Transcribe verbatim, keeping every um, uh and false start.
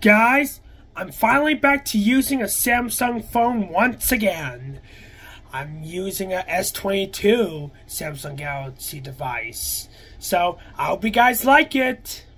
Guys, I'm finally back to using a Samsung phone once again. I'm using a S twenty-two Samsung Galaxy device. So, I hope you guys like it.